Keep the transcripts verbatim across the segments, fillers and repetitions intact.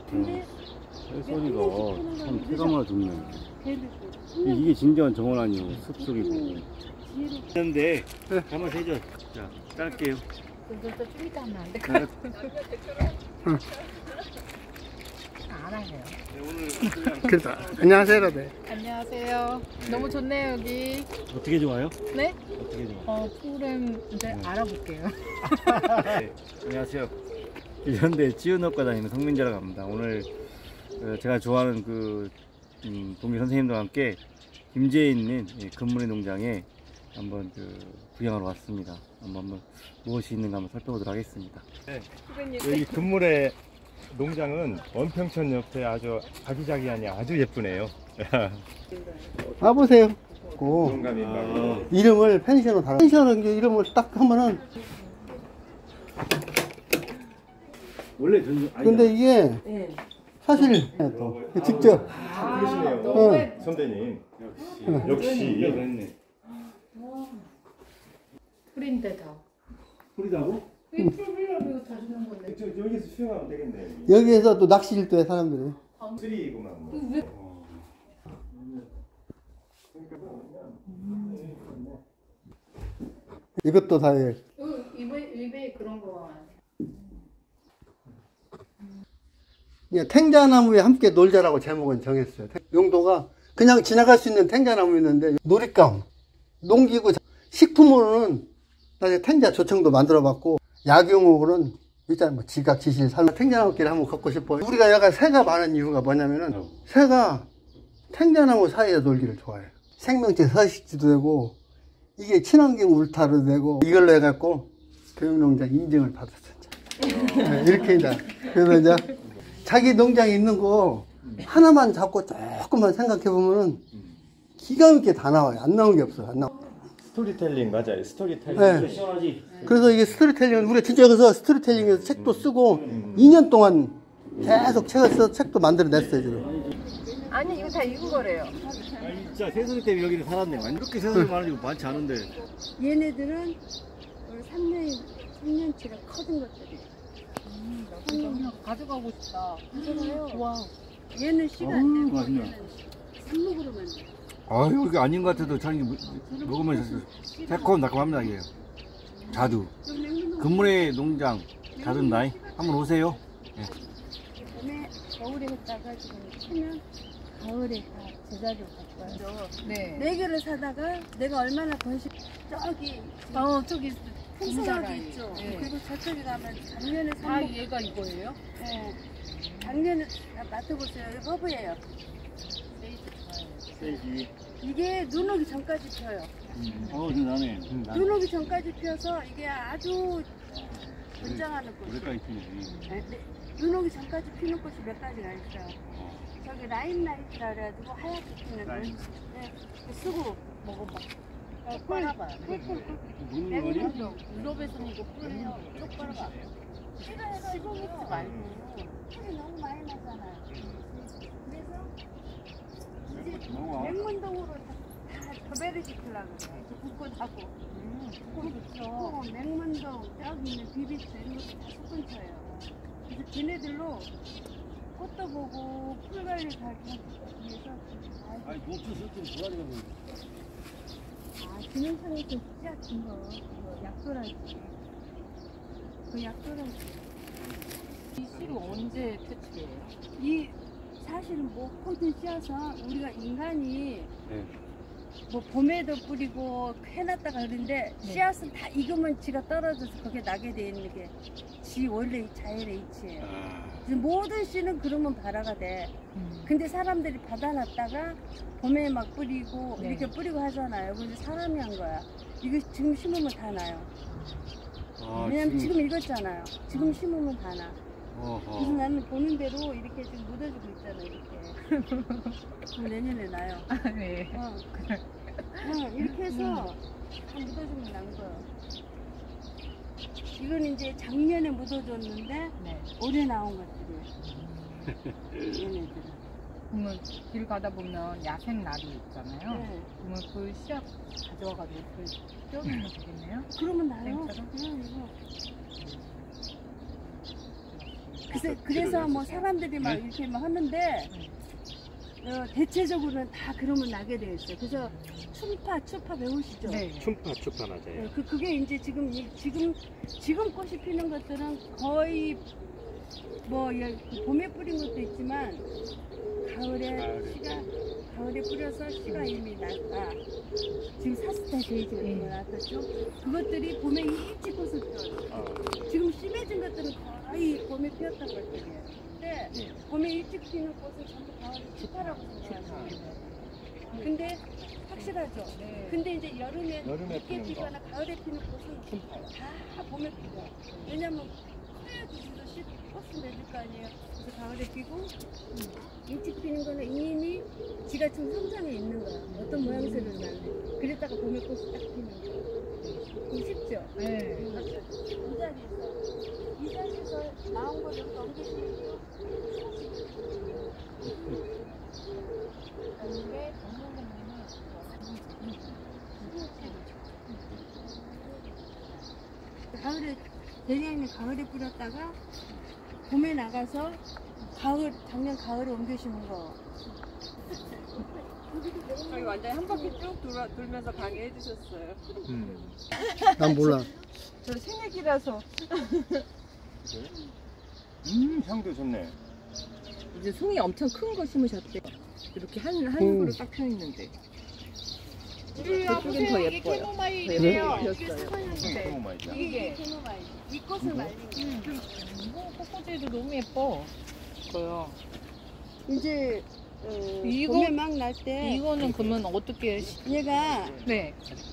근데 새소리가 참 쾌감을 줬네. 이게 진정한 정원 아니오. 숲소리고. 근데 한번 해줘. 자, 짧게요. 너도 좀 이따 하면 안 될까? 안 하세요. 네, 오늘 그래서 안녕하세요, 네. 안녕하세요. 너무 좋네요 여기. 어떻게 좋아요? 네? 어떻게 좋아? 어 프로그램 이제 네. 알아볼게요. 네, 안녕하세요. 현대 치유학과 다니는 성민재라고 합니다. 오늘 어, 제가 좋아하는 그 음, 동기 선생님들과 함께 김제에 있는 예, 금문의 농장에 한번 그 구경하러 왔습니다. 한번, 한번 무엇이 있는가 한번 살펴보도록 하겠습니다. 네, 여기 금문의 농장은 원평천 옆에 아주 아기자기하니 아주 예쁘네요. 와보세요. 고 공감이 아. 이름을 펜션으로 달아. 펜션은 이름을 딱 하면은. 원래 전 근데 이게 네. 사실 또 직접. 아, 그러시네요. 어. 선배님. 역시. 역시. 그랬네. 프린데 다. 뿌리다고? 이 풀빌라고 이거 다 주는 건데. 저, 여기서 수영하면 되겠네. 여기에서 또 낚시를 또 해, 사람들이. 쓰리구만. 뭐. 왜? 이것도 다 해. 입에 입에 그런 거. 탱자나무에 함께 놀자라고 제목은 정했어요. 용도가 그냥 지나갈 수 있는 탱자나무 있는데 놀잇감, 농기구, 식품으로는 나중에 탱자 조청도 만들어봤고 약용으로는 일단 뭐 지각, 지실, 살로 탱자나무길 한번 걷고 싶어요. 우리가 약간 새가 많은 이유가 뭐냐면은 어. 새가 탱자나무 사이에 놀기를 좋아해요. 생명체 서식지도 되고 이게 친환경 울타리도 되고 이걸로 해갖고 교육농장 인증을 받았었죠. 네, 이렇게 이제 그래서 이제 자기 농장에 있는 거 하나만 잡고 조금만 생각해 보면은 기가 막히게 다 나와요. 안 나온 게 없어요. 안 나와. 스토리텔링 맞아요. 스토리텔링. 네. 시원하지. 그래서 이게 스토리텔링은 우리가 진짜 여기서 스토리텔링에서 책도 쓰고 이 년 동안 계속 책을 써서 책도 만들어냈어요 지금. 아니 이거 다 익은 거래요. 아니, 진짜 새소리 때문에 여기는 살았네. 아니, 이렇게 새소리 많은 집 많지 않은데. 얘네들은 삼 년, 삼 년치가 커진 것들이. 음, 나 가져가고 싶다. 가져가요. 와. 얘는 씨가 안 어우, 되고 맛있네. 얘는 삽목으로만 돼. 아, 이게 아닌 것 같아도 자기 먹으면 새콤달콤합니다 이게. 자두. 금문의 농장 자두 나이 한번 오세요. 예. 봄에 겨울에 했다가 지금 크면 가을에 다 제자리로 바꿔요. 네. 네 개를 사다가 내가 얼마나 번식 저기 어 저기 풍성하게 있죠. 네. 그리고 저쪽에 가면 작년에 다 삽목. 얘가 이거예요? 네. 작년에 다 맡아보세요. 이거 허브예요. 세지. 이게 눈 오기 전까지 펴요. 어, 저 나네. 눈 오기 전까지 펴서 이게 아주 건장하는 꽃이. 오래까지 피네. 네, 네. 눈 오기 전까지 피는 꽃이 몇 가지가 있어요. 저기 라임 라이트라 그래가지고 하얗게 피는 걸. 네, 쓰고 먹어봐. 꿀, 빨아봐. 꿀꿀꿀. 무는 거냐? 유럽에서는 이거 꿀해요. 쪽 빨아봐. 씹어 먹지 말고. 풀이 너무 많이 나잖아요. 그래서 이제 먹어. 맹문동으로 다, 다 교배를 시키려고 그래. 붓고 하고. 음, 꿀 좋죠. 어, 맹문동, 여기 있는 비비스 이런 것도 다 숲근처예요. 그래서 걔네들로 꽃도 보고 풀 관리 다 이렇게 위해서 아니, 독주 쓸때 도라지가 보이네. 아, 기능성에서 씨앗 준 거, 그거 약도라지. 그 약도라지. 이 씨를 언제 퇴치해요? 이 사실은 뭐 모든 씨앗은 우리가 인간이 네. 뭐 봄에도 뿌리고 해놨다가 그러는데 네. 씨앗은 다 익으면 지가 떨어져서 거기에 나게 돼 있는 게 지 원래 자연의 이치예요. 아, 그래서 모든 씨는 그러면 발화가 돼. 음. 근데 사람들이 받아놨다가 봄에 막 뿌리고 네. 이렇게 뿌리고 하잖아요. 그래서 사람이 한 거야. 이거 지금 심으면 다 나요. 아, 왜냐면 지금- 지금 읽었잖아요. 지금 심으면 다 나. 어허. 그래서 나는 보는 대로 이렇게 지금 묻어주고 있잖아. 이렇게. 그럼 내년에 나요. 아, 네. 어. 어, 이렇게 해서 다 묻어주면 난 거예요. 이건 이제 작년에 묻어줬는데 네. 올해 나온 것들이에요. 얘네들은. 그러면 길 가다 보면 야생 나루 있잖아요. 네. 그러면 그 씨앗 가져와가지고 그 떼어놓으면 되겠네요? 그러면 나요. 땡처럼? 그냥 이거. 그래서, 그래서 뭐 사람들이 막 이렇게 막 하는데 어, 대체적으로는 다 그러면 나게 돼 있어요. 그래서 춤파, 추파 배우시죠? 네. 춤파 춤파 맞아요. 네, 그, 그게 이제 지금, 이- 지금, 지금 꽃이 피는 것들은 거의 뭐, 여- 봄에 뿌린 것도 있지만, 가을에 가을에. 씨가, 가을에 뿌려서 씨가 이미 났다. 지금 사스타 데이지 같은 거 나왔었죠? 그것들이 봄에 일찍 꽃을 피워요. 아, 지금 심해진 것들은 거의 봄에 피었던 것들이에요. 근데 예. 봄에 일찍 피는 꽃은 전부 가을에 추파라고 생각하시면 돼요. 근데 확실하죠? 네. 근데 이제 여름에 여름에 늦게 피는 거. 피거나 가을에 피는 꽃은 춤파요. 다 봄에 피죠. 왜냐면 커야지 씨 꽃을 맺을 거 아니에요. 그래서 가을에 피고 일찍 피는 거는 이미 지가 지금 성장해 있는 거야. 어떤 모양새를 나는데 그랬다가 봄에 꽃이 딱 피는 거야. 그거 쉽죠? 네. 이 자리에서 이 자리에서 나온 거 여기 옮기시면 근데 정선생님은 가을에 대량이 가을에 뿌렸다가 봄에 나가서 가을 작년 가을에 옮겨주는 거. 저희 완전히 한 바퀴 쭉 돌아, 돌면서 강의해 주셨어요. 음. 난 몰라. 저 새내기라서. 음 향도 좋네. 이제 송이 엄청 큰 거 심으셨대요. 이렇게 한, 한 음. 그루 딱 펴있는데. 우리 저쪽은 더 이게 예뻐요. 캐모마일이에요. 더 이게 예뻐요. 스파이언인데. 너무 많이 자. 이게 캐모마일. 이 꽃을 말린 거. 이거 꽃꽂이도 너무 예뻐. 이거요. 이제 어, 이거- 봄에 막 날 때 이거는 그러면 어떻게? 시- 얘가 네.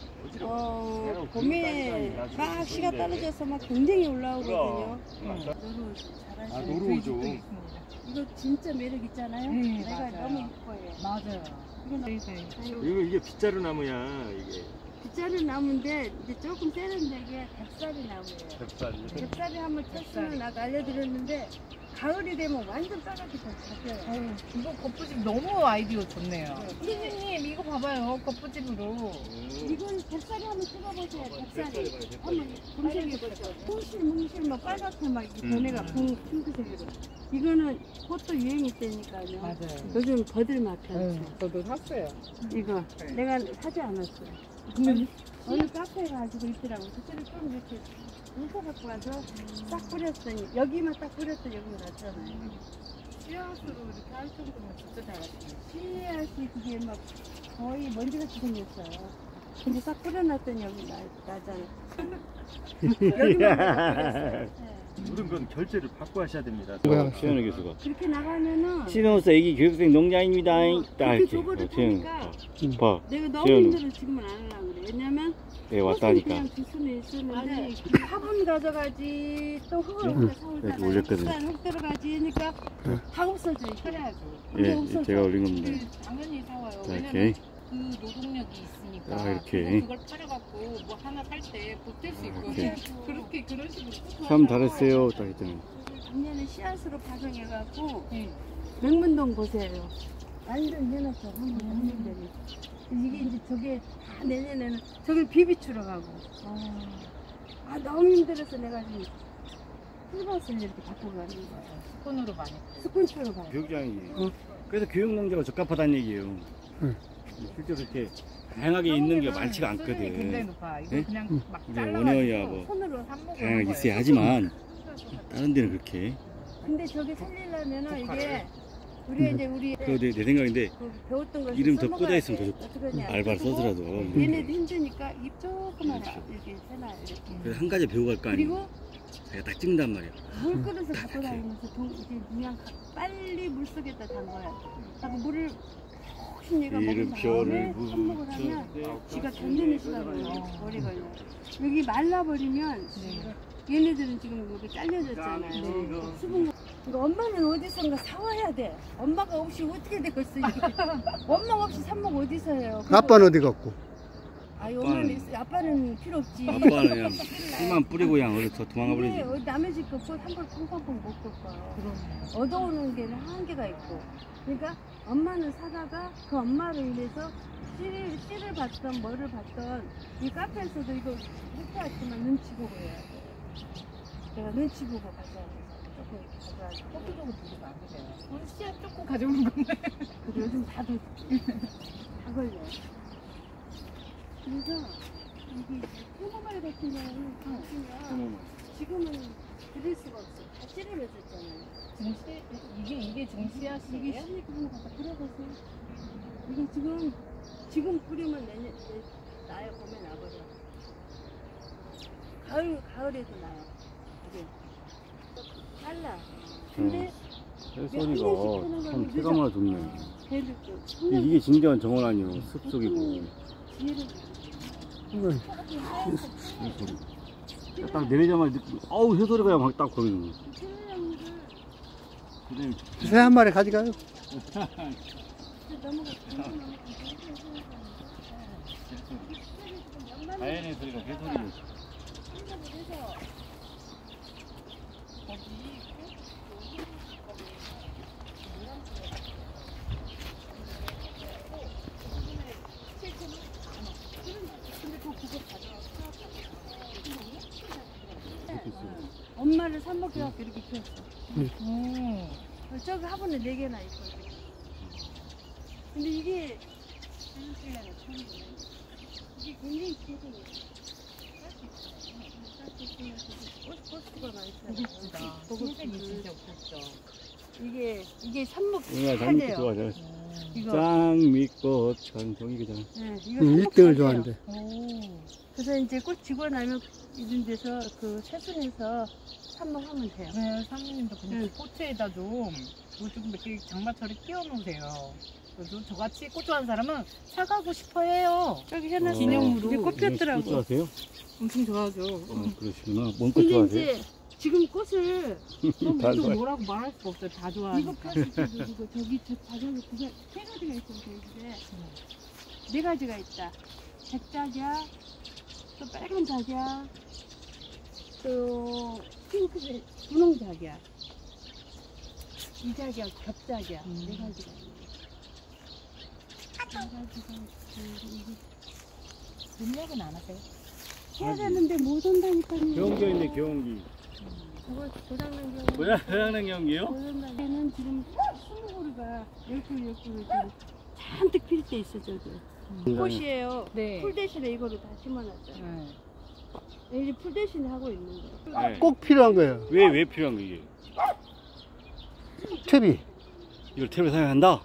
어, 봄에 막 씨가 떨어져서 막 굉장히 올라오거든요. 음. 노루 아 잘하시네. 노루오죠. 이거 진짜 매력 있잖아요. 네, 내가 맞아요. 너무 이뻐요. 맞아요. 이건 네, 네. 이거 이게 빗자루 나무야 이게. 빗자루 나무인데 이제 조금 세련되게 뎁사리 나무예요. 뱃살이. 뎁사리 한번 쳤으면 아까 알려드렸는데 가을이 되면 완전 빨갛게 다 잡혀요. 아유, 이거 겉부집 너무 아이디어 좋네요. 피디님 이거 봐봐요. 겉부집으로. 이건 뎁사리 한번 찍어보세요. 뎁사리 한번 검색해보세요. 뭉실 뭉실 막 빨갛게 막 이렇게 음. 변해가 붕 핑크색으로. 이거는 꽃도 유행이 있다니까요. 맞아요. 요즘 버들 마크 응, 저도 샀어요. 이거 네. 내가 사지 않았어요. 근데 어느 카페에 가지고 있더라고. 그때를 좀 이렇게 물고 갖고 와서 싹 뿌렸더니 여기만 딱 뿌렸더니 여기 났잖아요. 씨앗으로 이렇게 할 정도면 진짜 잘하시네요. 씨앗이 그게 막 거의 먼지같이 생겼어요. 근데 싹 뿌려놨더니 여기 나, 나잖아. 여기만 내가 뿌렸어요. 네. 모든 건 결제를 받고 하셔야 됩니다. 뭐야? 최현우 교수가. 그렇게 나가면은 시너스 애기 교육생 농장입니다. 딱 그렇게 이렇게. 줘버릴 어, 최현우. 테니까 봐. 내가 너무 재현우. 힘들어 지금은 안 하려고 그래. 왜냐면 네, 꽃은 왔다니까. 그냥 줄 수는 있었는데 화분 가져가지 또 흙을 혼자 사오잖아요. 네, 올렸거든요. 흙, 흙 들어가지 그러니까 다 없어져. 그래야죠. 예, 제가 올린 겁니다. 근데 당연히 사와요. 자, 왜냐면 이렇게. 그 노동력이 있으니까. 아, 이렇게. 그리고 그걸 팔아갖고 뭐 하나 살 때 보탤 수 있고. 이렇게. 그렇게 그런 식으로. 참 잘했어요. 딱 했더니. 작년에 씨앗으로 파종해갖고 네. 맹문동 보세요. 완전 해놨어. 한번 작년들이. 이게 이제 저게 다 내년에는 저길 비비추러 가고. 아 너무 힘들어서 내가 지금 풀밭을 이렇게 바꾸고 가는 거야. 스푼으로 많이. 스푼추로 가요. 교육장이지. 어. 그래서 교육농자가 적합하다는 얘기예요. 응. 실제로 이렇게 다양하게 있는 게 많지가 수준이 굉장히 않거든. 높아. 이거 네? 그냥 막 우리 잘라가지고 원어휘하고 손으로. 삽목을 다양하게 한 있어야 거예요. 하지만 다른 데는 그렇게. 근데 저게 살리려면은 이게 우리 이제 우리 그거 내, 내 생각인데 그 배웠던 걸 이름 더 꽂아 있으면 더 좋고. 어떡하냐. 알바를 그리고 써서라도. 얘네도 힘드니까 입 조그만 그렇죠. 이렇게 해놔 이렇게. 그래서 한 가지 배우고 갈 거 아니에요. 그리고 자기가 딱 찍는단 말이야. 물그릇을 갖고 다니면서 동, 이제 그냥 가- 빨리 물 속에다 담궈야 돼. 하고 물을 혹시 얘가 먹은 이름표를 다음에 삽목을 하면 지가 던지는 시간이 어. 오래 걸려. 여기 말라버리면 네. 얘네들은 지금 여기 잘려졌잖아요. 수분. 이거 엄마는 어디선가 사와야 돼. 엄마가 없이 어떻게 되겠어 이게. 엄마가 없이 삽목 어디서 해요. 아빠는 어디 갔고? 아니 엄마는 있어. 아빠는 필요 없지. 아빠는 그냥 풀만 뿌리고 그냥 어디서 도망가 근데 버리지. 어, 남의 집 거 한벌 펑펑펑 못 꺾어요. 얻어오는 게는 한계가 있고. 그러니까 엄마는 사다가 그 엄마로 인해서 씨를, 씨를 받던 뭐를 받던 이 카페에서도 이거 못해왔지만 눈치 보고 해야 돼. 내가 눈치 보고 가져야 돼. 조금 가져와서 포토적으로 드리면 안 되세요. 오늘 씨앗 조금 가져오는 건데. 근데 요즘 다들 다 걸려. 그래서 이게 표고말 같은 경우는 보시면 지금은 드릴 수가 없어. 다 찌르면서잖아요. 증시 이게 이게 지금 이게 씨앗이에요? 씨앗 한번 갖다 뿌려보세요. 이게 지금 지금 뿌리면 내년 내, 나요. 봄에 나버려. 가을 가을에도 나요. 이게 빨라. 근데 새소리가 참 쾌감을 돋네. 걔를 또 이게 진정한 정원 아니에요. 숲속이고. 지혜를 이거 새소리. 딱 내리자마자 느낌, 어우, 새소리가 그냥 막 딱 보이는 거. 그다음에 새 한 마리 가져가요. 자연의 소리가 새소리죠. 엄마를 삽목해갖고 이렇게 키웠어. 음. 저기 화분에 네 개나 있거든. 근데 이게 이게 굉장히 신기해. 꽃수가 많잖아요. 고급지다. 고급지기 진짜 고급져. 이게 이게 삽목 누나 해야 장미꽃 돼요. 좋아하잖아. 이거 장미꽃 전 종이잖아. 네, 이거 음, 삽목 일 등을 해야 돼요. 좋아하는데. 오. 그래서 이제 꽃 지고 나면 이런 데서 그 새순에서 삽목하면 돼요. 네, 사모님도 그냥 응. 꽃에다 좀, 이거 좀 이렇게 장마철에 끼워 놓으세요. 그래도 저같이 꽃 좋아하는 사람은 사가고 싶어 해요. 저기 해놨어요. 기념으로. 이게 꽃 꽃 폈더라고. 좋아하세요? 엄청 좋아하죠. 어, 그러시구나. 뭔 꽃 근데 좋아하세요? 이제 지금 꽃을 그럼 다 또 좋아해. 뭐라고 말할 수가 없어요. 다 이거 좋아하니까. 폈을 때도 이거 저기 저 자전거 두가 세 가지가 있으면 되는데 네 가지가 있다. 백작이야, 또 빨간 작이야, 또 핑크색 분홍 작이야. 이 작이야, 겹작이야. 음. 네 가지가 있네. 네 가지가 있고 능력은 안 하세요? 해야 되는데 못 온다니까요. 경기인데 경기. 저거 고장난 경우. 뭐야? 고장난 경기요? 고장난 지금 스무 그루가 열 그루 열 그루 지금 잔뜩 필 때 있어 저기. 꽃이에요. 네. 풀 대신에 이거를 다 심어놨잖아. 네. 이제 풀 대신에 하고 있는 거야. 네. 꼭 필요한 거예요. 왜, 왜 필요한 거 이게? 퇴비. 이걸 탭을 사용한다?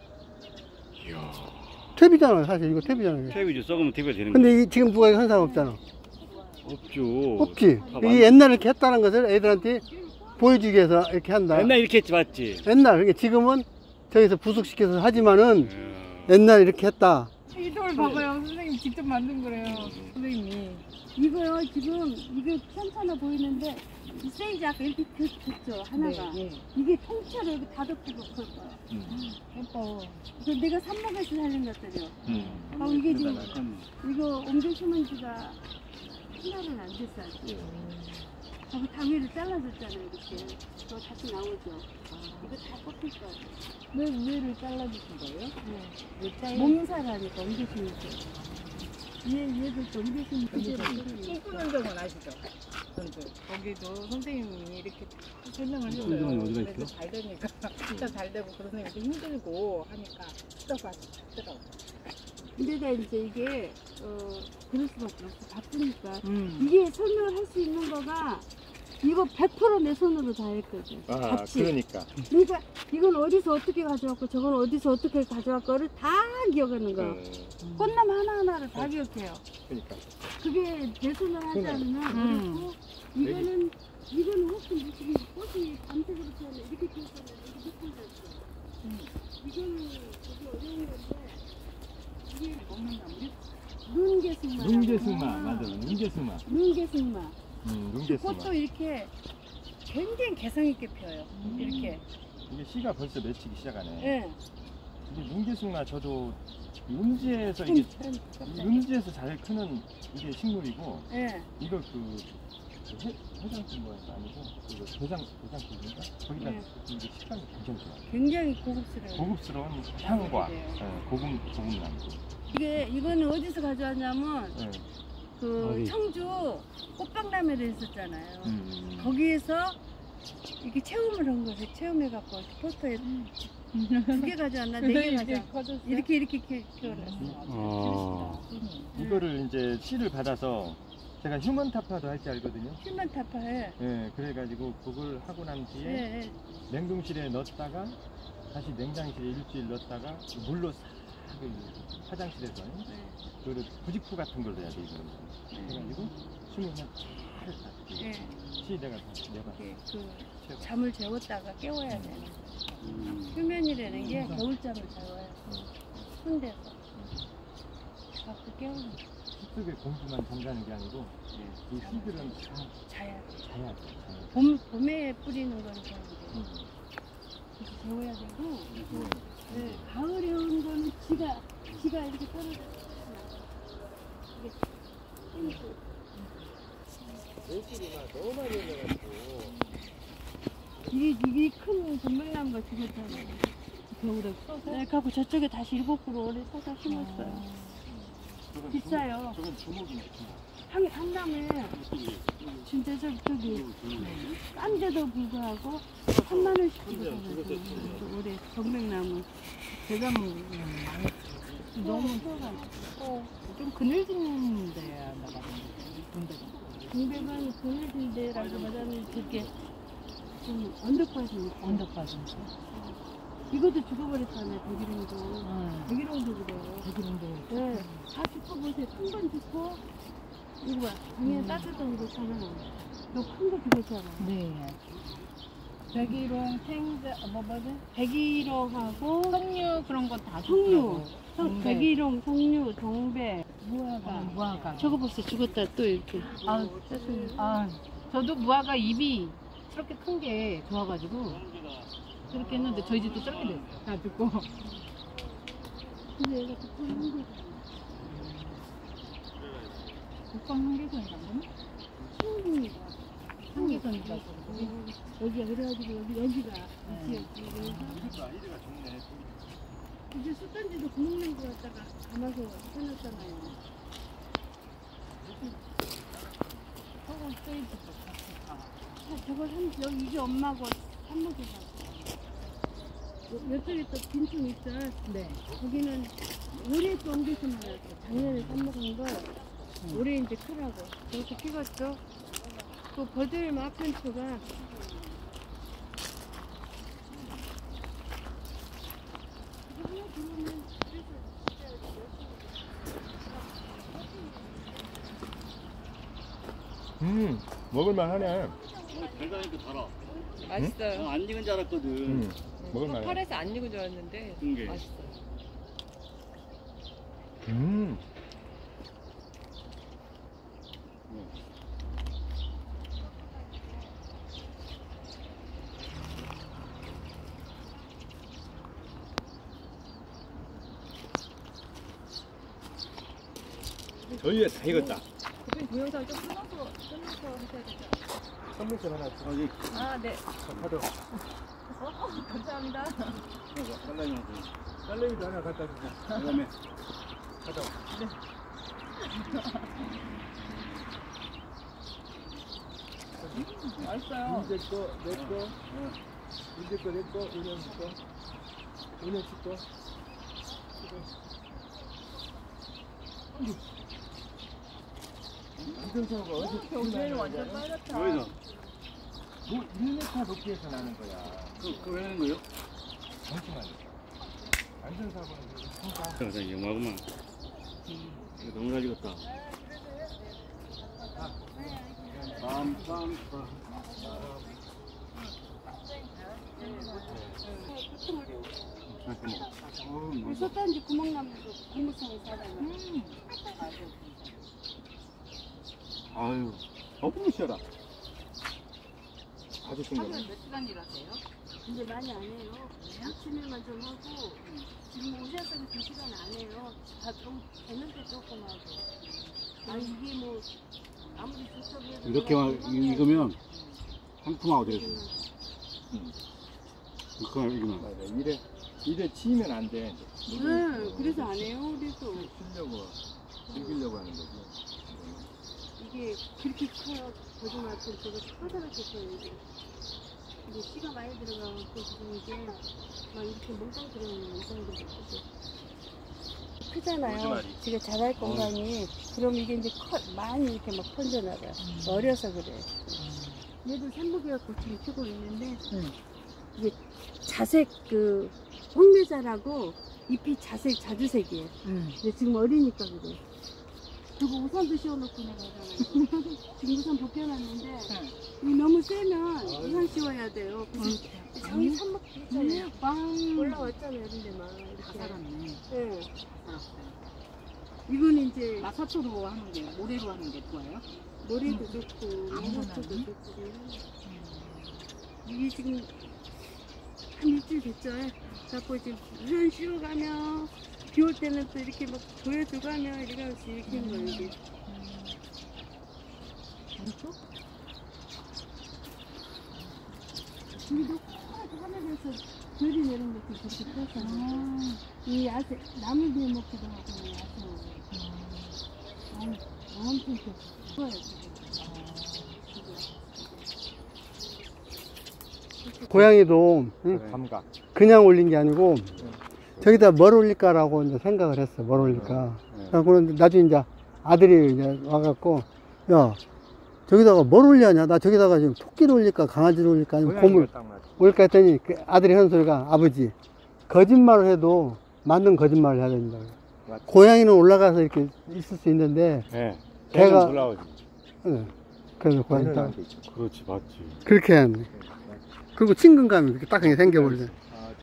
이야. 퇴비잖아요. 사실 이거 퇴비잖아요. 탭이죠. 썩으면 탭이 되는 거예요. 근데 이 지금 누가 이거 한 사람 없잖아. 없죠. 없지. 다 이 많- 옛날에 이렇게 했다는 것을 애들한테 보여주기 위해서 이렇게 한다. 옛날 이렇게 했지, 맞지? 옛날. 그러니까 지금은 저기서 부숙시켜서 하지만은 이야. 옛날 이렇게 했다. 이걸 봐봐요. 선생님 직접 만든 거래요. 선생님이. 이거요 지금 이게 편찮아 보이는데 이 세이지 아까 이렇게 폈죠 하나가. 네, 네. 이게 통째로 이렇게 다 덮고 볼 거야. 예뻐. 그래서 내가 삽목에서 살린 것들이요. 음. 아 이게 지금 참 이거 옮겨 심은 지가 하나는 안 됐어 아직. 저거 당위를 잘라줬잖아요 이렇게. 그거 다시 나오죠. 이거 다 꺾일 거야. 왜 위를 잘라주신 거예요? 네. 왜 잘라? 몸살하니까 옮겨 심은 거. 얘 얘도 또 옮겨 심은 거. 꿈꾸는 적은 아시죠? 전주. 거기도 선생님이 이렇게 다 설명을 꿈꾸는 해줘요. 적은 어디가 그래서 있어? 잘 되니까 진짜 잘 되고 그 선생님도 힘들고 하니까 진짜 맛있더라고. 근데다 이제 이게 어 그럴 수밖에 없어. 바쁘니까. 음. 이게 설명을 할 수 있는 거가 이거 백 퍼센트 내 손으로 다 했거든. 아, 같이. 그러니까. 그러니까 이건 어디서 어떻게 가져왔고 저건 어디서 어떻게 가져왔고를 다 기억하는 거. 음, 꽃남 하나하나를 다 기억해요. 그러니까. 그게 내 손으로 하지 그래. 않으면 음. 어렵고 이거는 이거는 혹시 무슨 꽃이 밤새도록 피었네 이렇게 피었었는데 이렇게 피었어. 음. 이거는 되게 어려운 건데 이게 먹는 나무요? 눈개승마. 눈개승마, 맞아. 눈개승마. 눈개승마. 음, 눈개승마. 꽃도 이렇게 굉장히 개성 있게 펴요. 이렇게. 이게 씨가 벌써 맺히기 시작하네. 예. 이게 눈개승마 저도 음지에서 좀 이게 좀- 이 음지에서 잘 크는 이게 식물이고 예. 이걸 그, 그 해, 해장국가 아니고 이거 대장 대장국인가 거기다 네. 이게 식감이 굉장히 좋아요. 굉장히 고급스러워요. 고급스러운 향과 네. 예, 고급 고급나무. 이게 이거는 어디서 가져왔냐면 예. 그 어디? 청주 꽃박람회를 했었잖아요. 음. 거기에서 이게 체험을 한 거죠. 체험해갖고 포스터에 두 개 가져왔나 네 개 가져왔나 이렇게 이렇게 키- 키워놨어요. 어. 이거를 이제 씨를 받아서 제가 휴먼 타파도 할 줄 알거든요. 휴먼 타파에 예, 그래가지고 그걸 하고 난 뒤에 예, 예. 냉동실에 넣었다가 다시 냉장실에 일주일 넣었다가 물로 싹 화장실에서 그리고 부직포 같은 걸 넣어야 돼 이거는. 그래가지고 수면은 잘 예. 씨 내가 다 내가 이렇게 그 잠을 재웠다가 깨워야 되는 휴면이라는 게 겨울잠을 재워야 손대서 갖고 깨우는 거. 숲속에 공주만 잠자는 게 아니고 이 씨들은 다 자야 돼. 자야 돼. 자야 돼. 봄, 봄에 뿌리는 건 좋은데 이렇게 재워야 되고 네, 가을에 온 거는 지가 지가 이렇게 떨어져 이게 이게 이게 큰 동백나무가 죽었잖아요. 겨울에 써서? 네, 갖고 저쪽에 다시 일곱 그루 오래 사서 심었어요. 저건 비싸요. 주먹, 저건 주먹이네. 주먹. 한, 한 담에 진짜 저, 저기 싼데도 불구하고 삼만 원씩 주거든요. 올해 동백나무 제가 뭐 너무 어, 좀 그늘진 데야 나가는데 군대가. 동백은 그늘진 데라기보다는 그게 좀 언덕밭이 있어요. 언덕바지인데. 이것도 죽어버렸잖아요. 백일홍도. 응. 백일홍도 그래요. 백일홍도. 네, 다 죽어보세요. 큰 건 죽고 이거 봐. 당연히 음. 따뜻한 거 있잖아. 너 큰 거 죽었잖아. 네. 백일홍, 생자, 뭐 뭐지? 백일홍하고 석류 그런 거 다 석류, 죽더라고. 성, 동백. 백일홍, 석류, 동백, 무화과. 어, 무화과. 저거 보세요. 죽었다 또 이렇게. 아, 떴어요. 아, 저도 무화과 잎이 저렇게 큰 게 좋아가지고 그렇게 했는데 저희 집도 저렇게 됐어요. 다 죽고. 근데 얘가 독감 한 개. 국방 한계선인가 보네? 수원이가 한계선이가. 여기가 그래가지고 여기 여기가 네. 있지 여기. 그래서 이제 숯단지도 구멍난 거 갖다가 감아서 해놨잖아요. 저거 세이지 좋다. 아, 저걸 한 여기 이게 엄마고 한목이 가. 이쪽에 또 빈틈 있어. 네. 거기는 올해 또 옮겨 심어놨어. 작년에 삽먹은 거 올해 이제 크라고. 이렇게 키웠죠. 그 버들 마편초가 음, 먹을만 하네. 달달하니까 달아. 맛있어요. 안 익은 줄 알았거든. 음, 먹을만 해. 팔에서 안 익은 줄 알았는데 그런 게. 맛있어요. 음, 저희가 다 익었다. 대표님 동영상 좀 끊어서 끊어서 하셔야 되죠. 선물좀 하나 줘. 여기 아 네. 받아. 어, 감사합니다. 딸랑이 딸내미도 하나 갖다 주자. 그다음에 받아. 맛있어요. 이제 거, 내 거, 이제 거, 내 거, 은영 거, 은영 씨 거. 안전사고가 어디서 경주에는 완전 빨갛다. 여기서 뭐 일 미터 높이에서 나는 거야. 그, 그 왜 하는 거예요? 잠시만요. 안전사고는 항상 자, 영화구만. 이거 너무 잘 익었다. 빰빰빰. 그 솥단지 구멍나무도 국물성이 싸잖아. 아유, 거품이 시원하. 아주 싱거워. 몇 시간 일하세요? 근데 많이 안 해요. 아침에만 좀 하고 지금 오셔서 두 시간 안 해요. 다 좀 되는데 조금 하고. 아 이게 뭐 아무리 좋다고 해도 이렇게 내가 막 이거는 익으면 상큼하고 되겠어. 음. 그거 익으면. 맞아. 일에 일에 치이면 안 돼. 응, 그래서 안 해요. 그래서 쉬려고 즐기려고 하는 거지. 이게 그렇게 커요. 거짓말 좀 저거 커다랗게 커요. 이게. 이제 씨가 많이 들어가고 지금 이게 막 이렇게 몽땅 들어오는 몽땅 들어가고 크잖아요. 로즈마리. 지가 자랄 공간이 그럼 이게 이제 커, 많이 이렇게 막 번져나가요. 어려서 그래. 얘도 산모기가 지금 피고 있는데 음. 이게 자색 그 홍매자라고 잎이 자색 자주색이에요. 음. 근데 지금 어리니까 그래. 그리고 우산도 씌워놓고 내가 지금 우산 벗겨놨는데 이 너무 세면 우산 씌워야 돼요. 그래서 장이 산먹기 했잖아요. 빵. 올라왔잖아요, 이런데만 이렇게. 살았네. 네. 살았어요. 이건 이제 마사토로 하는 게, 모래로 하는 게 좋아요? 머리도 좋고 아무거나 마사토도 하니? 좋고 이게 지금 한 일주일 됐죠. 자꾸 지금 우산 씌워가며 비 올 때는 또 이렇게 막 보여주고 하며 이러면서 이렇게 하는 거예요, 이게. 오른쪽? 근데 높아도 하늘에서 별이 내린 것도 그렇게 펴서 이 야생 나무 뒤에 먹기도 하고 야생 아유 엄청 좋아요 지금. 고양이도 응? 감각. 그냥 올린 게 아니고 저기다 뭘 올릴까라고 이제 생각을 했어. 뭘 올릴까. 네. 그래서 나중에 이제 아들이 이제 와갖고 야 저기다가 뭘 올려냐? 나 저기다가 지금 토끼를 올릴까 강아지를 올릴까 아니면 곰을 딱 맞지. 올릴까 했더니 그 아들이 하는 소리가 아버지 거짓말을 해도 맞는 거짓말을 해야 된다. 맞지. 고양이는 올라가서 이렇게 있을 수 있는데 네. 걔가- 올라오지. 응. 그래서 고양이 걔는 딱 안 돼 있죠. 그렇지 맞지. 그렇게 했네. 그리고 친근감이 이렇게 딱 그냥 생겨버리네.